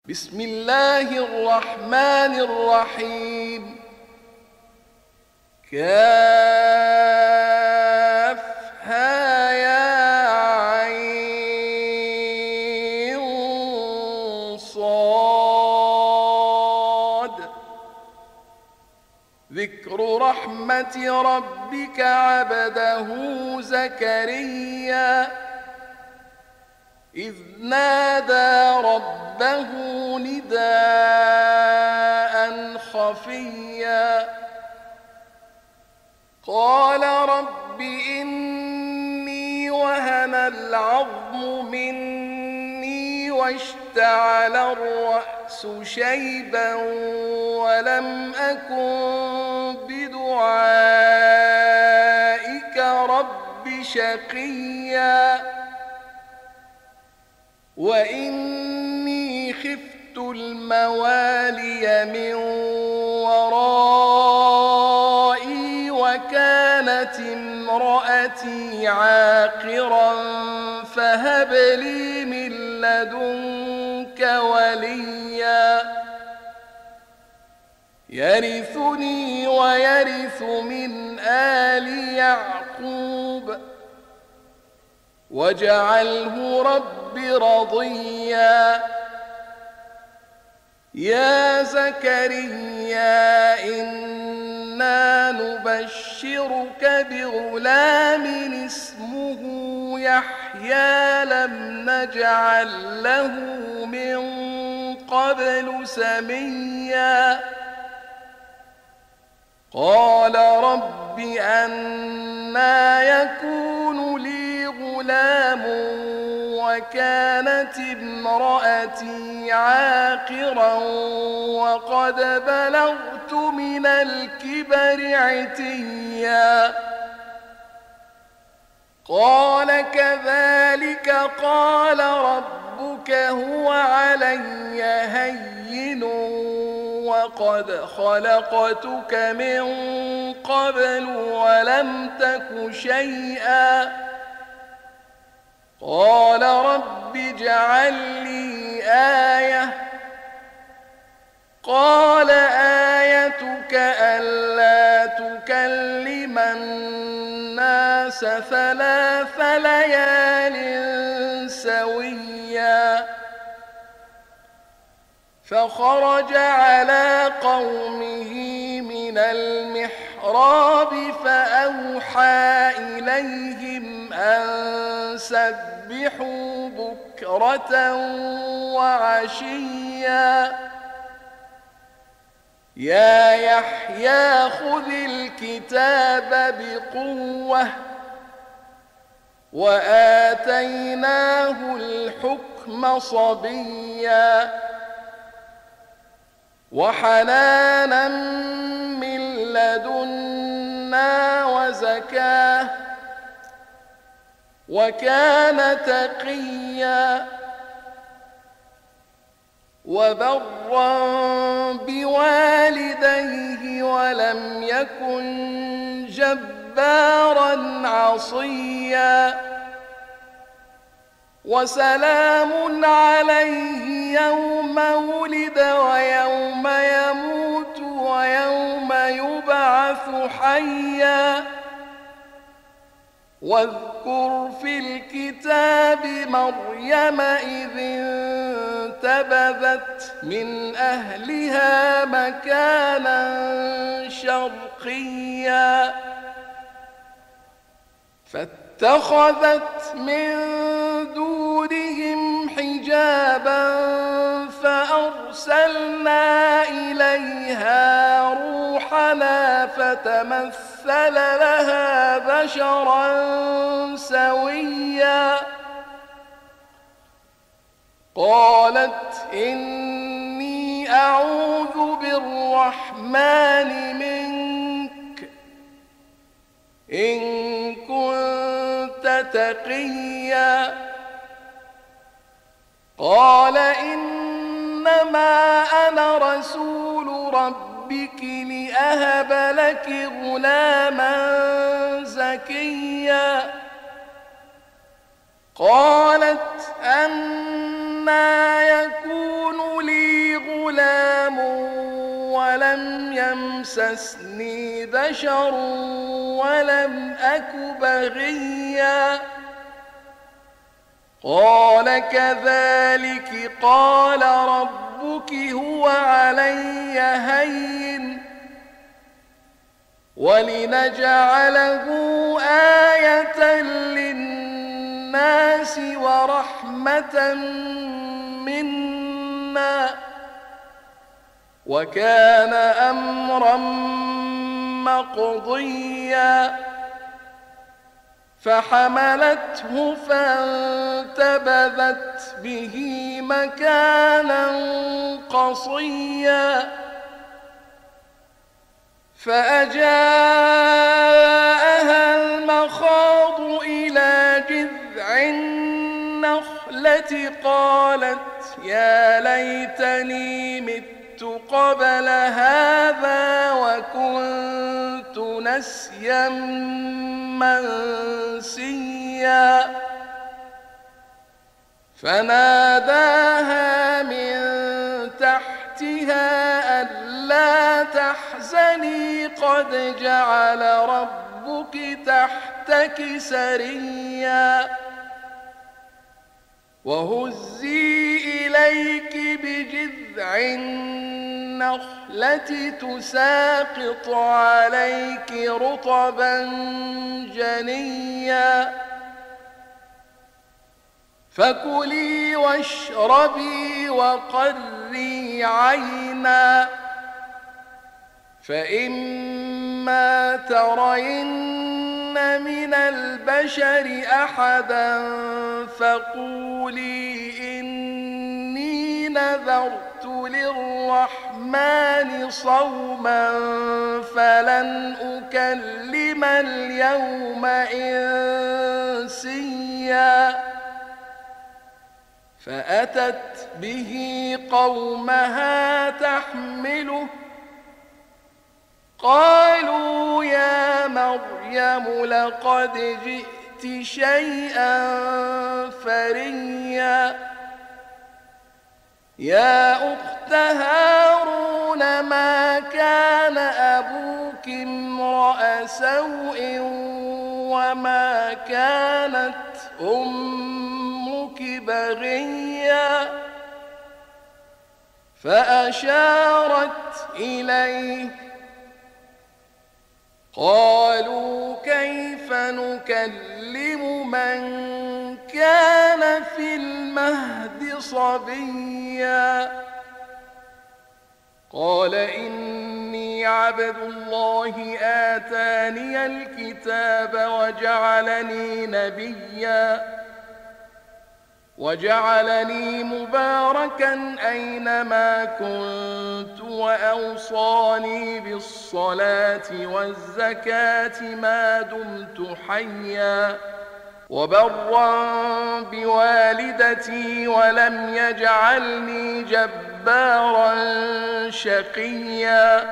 بسم الله الرحمن الرحيم. كافها يا عين صاد. ذكر رحمة ربك عبده زكريا إذ نادى ربه نداء خفيا قال رب إني وهن العظم مني واشتعل الرأس شيبا ولم أكن بدعائك رب شقيا وإني خفت الموالي من ورائي وكانت امرأتي عاقرا فهب لي من لدنك وليا يرثني ويرث من آل يعقوب واجعله رب رضيا. يا زكريا إنا نبشرك بغلام اسمه يحيى لم نجعل له من قبل سميا قال رب أنى يكون لي غلام وكانت امرأتي عاقرا وقد بلغت من الكبر عتيا قال كذلك قال ربك هو علي هين وقد خلقتك من قبل ولم تك شيئا قال رب اجعل لي آية قال آيتك ألا تكلم الناس 3 ليال سويا فخرج على قومه من المحراب فأوحى إليهم أن سبحوا بكرة وعشيا يا يحيى خذ الكتاب بقوة وآتيناه الحكم صبيا وحنانا من لدنا وزكاة وكان تقيا وبرا بوالديه ولم يكن جبارا عصيا وسلام عليه يوم ولد ويوم يموت ويوم يبعث حيا واذكر في الكتاب مريم إذ انتبذت من أهلها مكانا شرقيا فاتخذت من دونهم حجابا فأرسلنا إليها روحنا فتمثل لها بشرا سويا قالت إني أعوذ بالرحمن منك إن كنت تقيا قال إنما أنا رسول ربك لأهب لك غلاما زكيا قالت أنى يكون لي غلام ولم يمسسني بشر ولم أك بغيا قال كذلك قال ربك هو علي هين ولنجعله آية للناس ورحمة منا وكان أمرا مقضيا فحملته فانتبذت به مكانا قصيا فأجاءها المخاض إلى جذع النخلة قالت يا ليتني مت قبل هذا وكنت نسيا منسيا فناداها من تحتها ألا تحزني قد جعل ربك تحتك سريا وهزي إليك بجذع النخلة تساقط عليك رطبا جنيا فكلي واشربي وقري عينا فإما ترين من البشر أحدا فقولي إني نذرت للرحمن صوما فلن أكلم اليوم إنسيا فأتت به قومها تحمله قالوا يا مريم لقد جئت شيئا فريا يا أخت هارون ما كان أبوك امرأ سوء وما كانت أمك بغيا فأشارت إليه قالوا كيف نكلم من كان في المهد صبيا قال إني عبد الله آتاني الكتاب وجعلني نبيا وجعلني مباركا أينما كنت وأوصاني بالصلاة والزكاة ما دمت حيا وبرا بوالدتي ولم يجعلني جبارا شقيا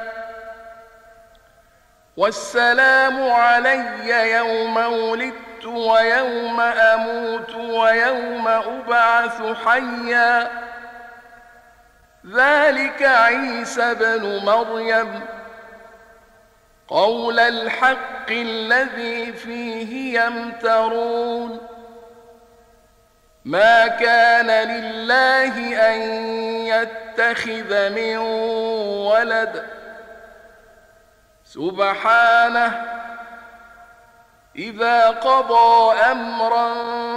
والسلام علي يوم ولدت ويوم أموت ويوم أبعث حيا ذلك عيسى بن مريم قول الحق الذي فيه يمترون ما كان لله أن يتخذ من ولد سبحانه إذا قضى أمرا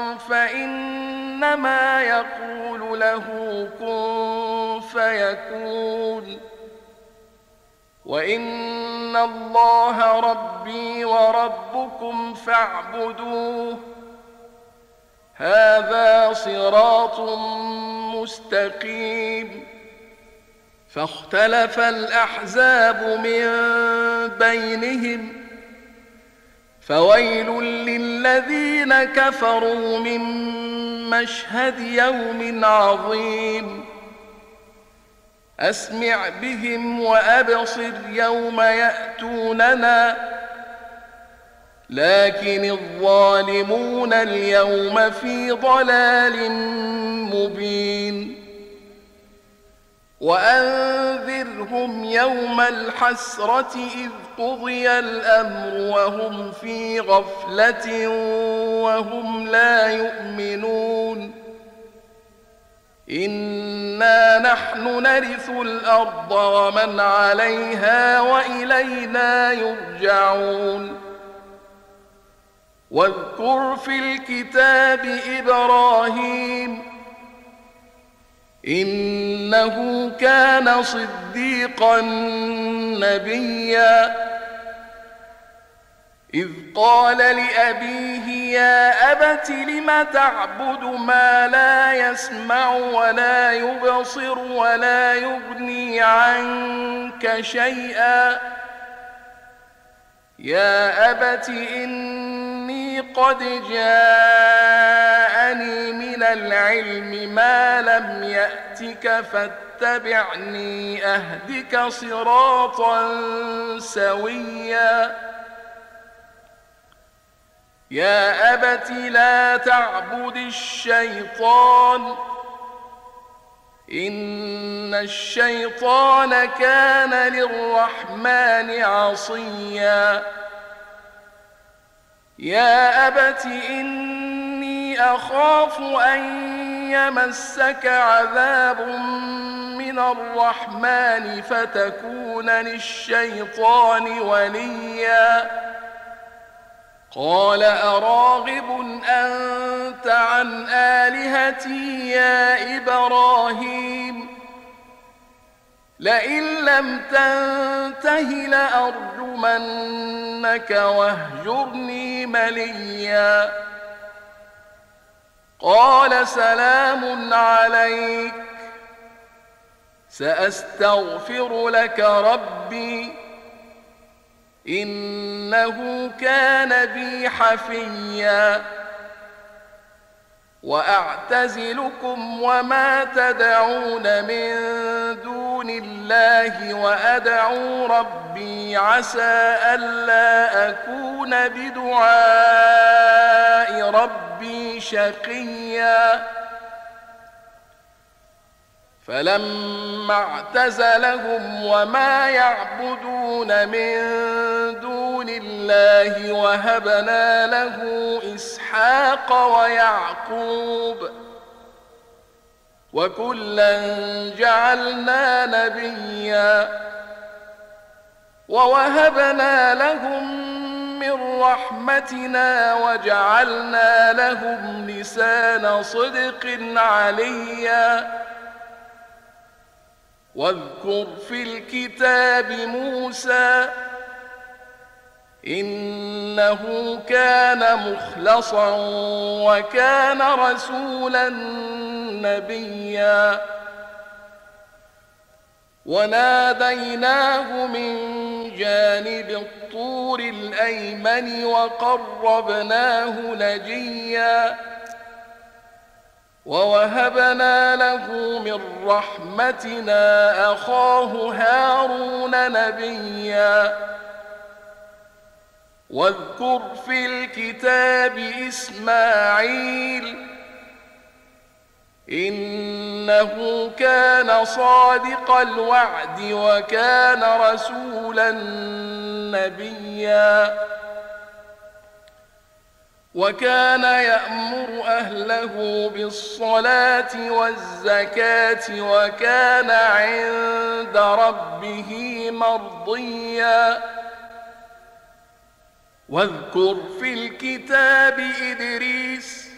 فإنما يقول له كن فيكون وإن الله ربي وربكم فاعبدوه هذا صراط مستقيم فاختلف الأحزاب من بينهم فويل للذين كفروا من مشهد يوم عظيم أسمع بهم وأبصر يوم يأتوننا لكن الظالمون اليوم في ضلال مبين وأنذرهم يوم الحسرة إذ قضي الأمر وهم في غفلة وهم لا يؤمنون إنا نحن نرث الأرض ومن عليها وإلينا يرجعون واذكر في الكتاب إبراهيم إنه كان صديقا نبيا إذ قال لأبيه يا أبت لم تعبد ما لا يسمع ولا يبصر ولا يغني عنك شيئا يا أبت إني قد جاءني من العلم ما لم يأتك فاتبعني أهدك صراطا سويا يا أبت لا تعبد الشيطان إن الشيطان كان للرحمن عصيا يا أبت إني أخاف أن يمسك عذاب من الرحمن فتكون للشيطان وليا قال أراغب أنت عن آلهتي يا إبراهيم لئن لم تنته لأرجمنك واهجرني مليا قال سلام عليك سأستغفر لك ربي إنه كان بي حفيا وأعتزلكم وما تدعون من دون الله وأدعو ربي عسى ألا أكون بدعاء ربي شقيا فلما اعتزلهم وما يعبدون من دون الله وهبنا له إسحاق ويعقوب وكلا جعلنا نبيا ووهبنا لهم من رحمتنا وجعلنا لهم لسان صدق عليا واذكر في الكتاب موسى إنه كان مخلصا وكان رسولا نبيا وناديناه من جانب الطور الأيمن وقربناه نجيا ووهبنا له من رحمتنا أخاه هارون نبيا واذكر في الكتاب إسماعيل إنه كان صادق الوعد وكان رسولا نبيا وكان يأمر أهله بالصلاة والزكاة وكان عند ربه مرضيا واذكر في الكتاب إدريس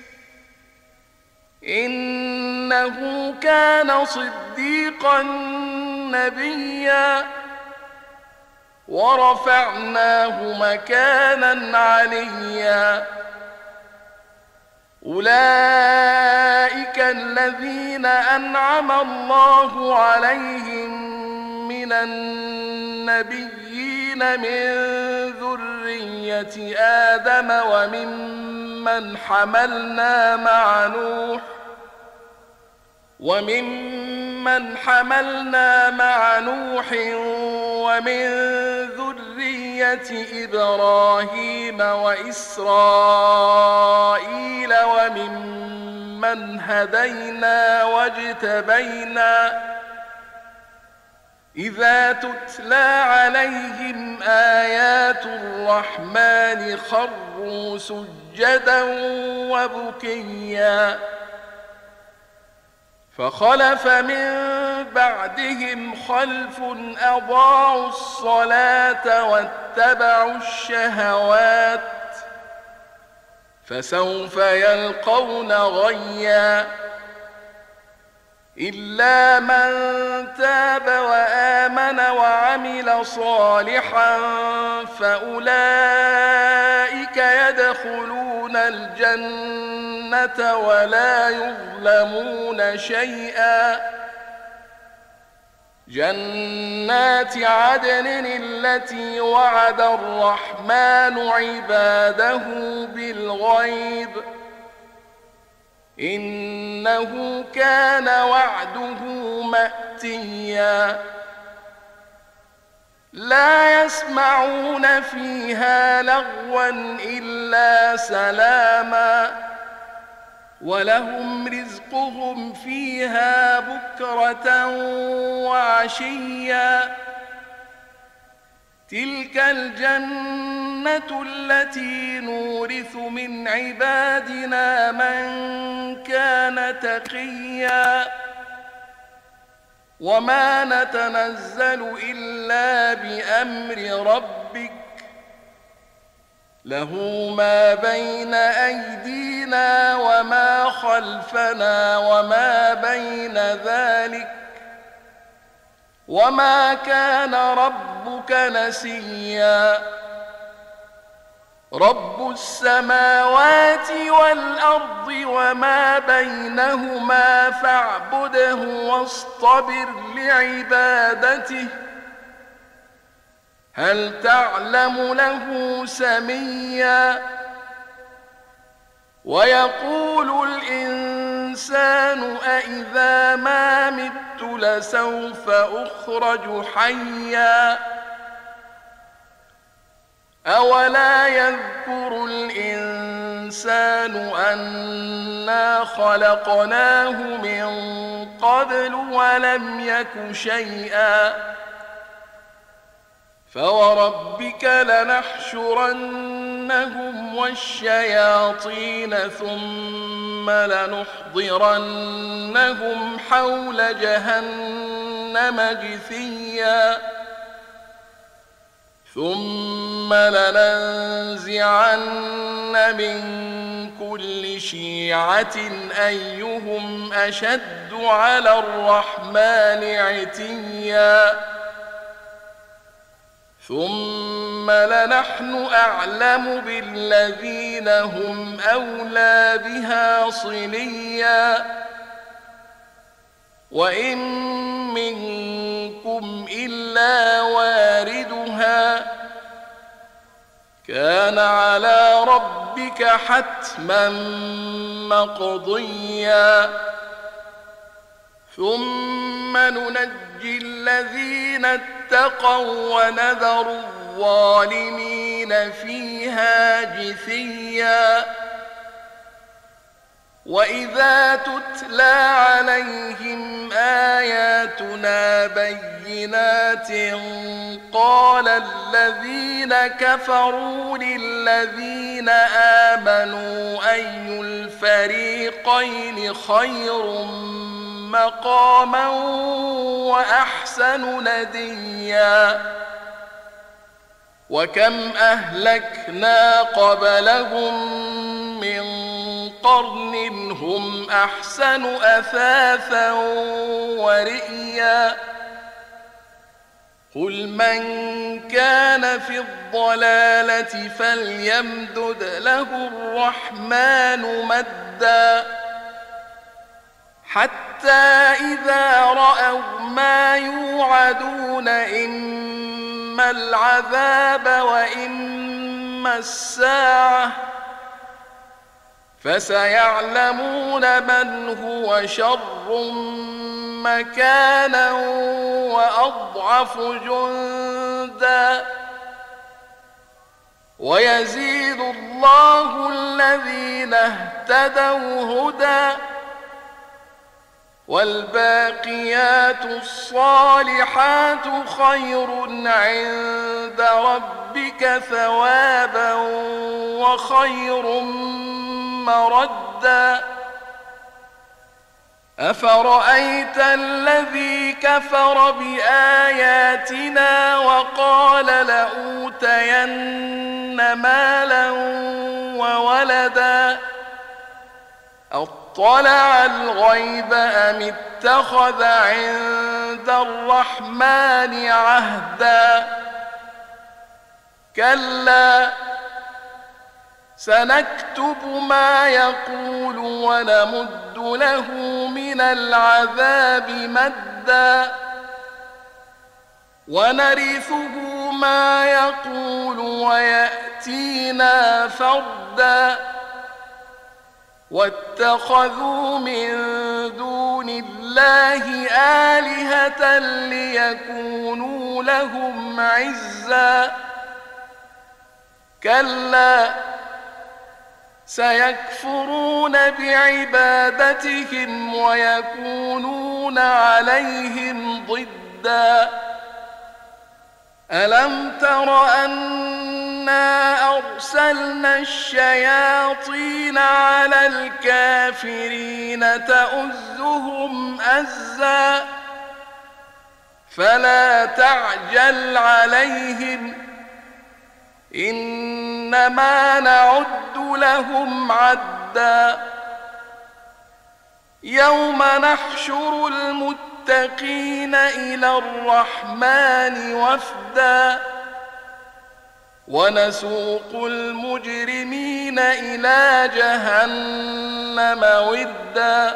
إنه كان صديقا نبيا ورفعناه مكانا عليا أولئك الذين أنعم الله عليهم من النبيين من ذرية آدم وممن حملنا مع نوح ومن ذرية إبراهيم وإسرائيل وممن هدينا واجتبينا إذا تتلى عليهم آيات الرحمن خروا سجدا وبكيا فخلف من بعدهم خلف أضاعوا الصلاة واتبعوا الشهوات فسوف يلقون غيا إلا من تاب وآمن وعمل صالحا فأولئك يدخلون الجنة ولا يظلمون شيئا جنات عدن التي وعد الرحمن عباده بالغيب إنه كان وعده مأتيا لا يسمعون فيها لغوا إلا سلاما ولهم رزقهم فيها بكرة وعشيا تلك الجنة التي نورث من عبادنا من كان تقيا وما نتنزل إلا بأمر ربك له ما بين أيدينا وما خلفنا وما بين ذلك وما كان ربك نسيا رب السماوات والأرض وما بينهما فاعبده واصطبر لعبادته هل تعلم له سميا ويقول الإنسان أإذا ما مت لسوف أخرج حيا أولا يذكر الإنسان أنا خلقناه من قبل ولم يك شيئا فوربك لنحشرنهم والشياطين ثم لنحضرنهم حول جهنم جثيا ثم لننزعن من كل شيعة أيهم أشد على الرحمن عتيا ثم لنحن أعلم بالذين هم أولى بها صليا وإن منكم إلا واردها كان على ربك حتما مقضيا ثم ننجي الذين اتقوا ونذر الظالمين فيها جثيا وإذا تتلى عليهم آياتنا بينات قال الذين كفروا للذين آمنوا أي الفريقين خير مقاما وأحسن نديا وكم أهلكنا قبلهم من قرن هم أحسن أثاثا ورئيا قل من كان في الضلالة فليمدد له الرحمن مدا حتى إذا رأوا ما يوعدون إما العذاب وإما الساعة فسيعلمون من هو شر مكانا وأضعف جندا ويزيد الله الذين اهتدوا هدى والباقيات الصالحات خير عند ربك ثوابا وخير مردا أفرأيت الذي كفر بآياتنا وقال لأوتين مالا وولدا أطلع الغيب أم اتخذ عند الرحمن عهدا كلا سنكتب ما يقول ونمد له من العذاب مدا ونرثه ما يقول ويأتينا فردا واتخذوا من دون الله آلهة ليكونوا لهم عزا كلا سيكفرون بعبادتهم ويكونون عليهم ضدا ألم تر أنا أرسلنا الشياطين على الكافرين تؤزهم أزا فلا تعجل عليهم إنما نعد لهم عدا يوم نحشر المتقين إلى الرحمن وفدا ونسوق المجرمين إلى جهنم وردا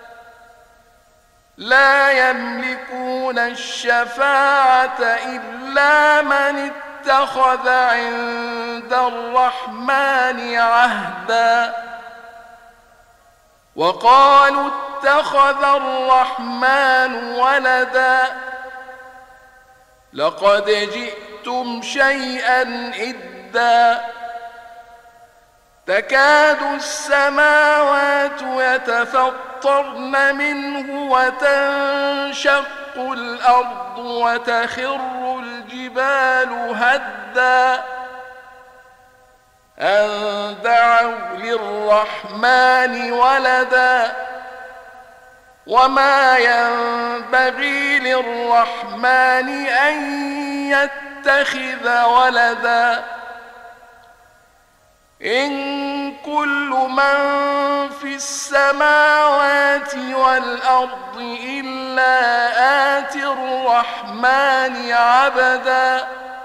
لا يملكون الشفاعة إلا من اتخذ عند الرحمن عهدا وقالوا اتخذ الرحمن ولدا لقد جئتم شيئا إدا تكاد السماوات يتفطرن منه وتنشق الأرض وتخر الجبال هدا أن دعوا للرحمن ولدا وما ينبغي للرحمن أن يتخذ ولدا إن كل من في السماوات والأرض إلا آتي الرحمن عبدا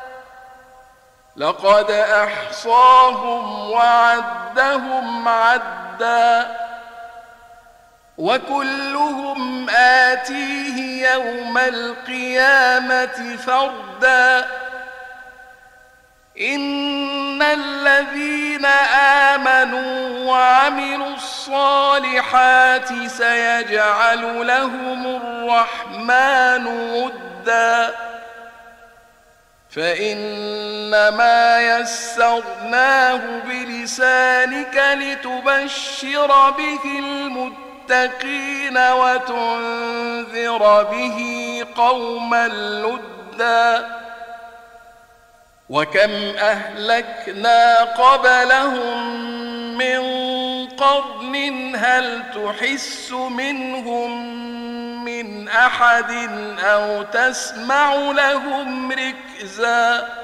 لقد أحصاهم وعدهم عدا وكلهم آتيه يوم القيامة فردا إن الذين آمنوا وعملوا الصالحات سيجعل لهم الرحمن ودا فإنما يسرناه بلسانك لتبشر به المتقين وتنذر به قوما لدا وكم أهلكنا قبلهم من قرن هل تحس منهم من أحد أو تسمع لهم ركزا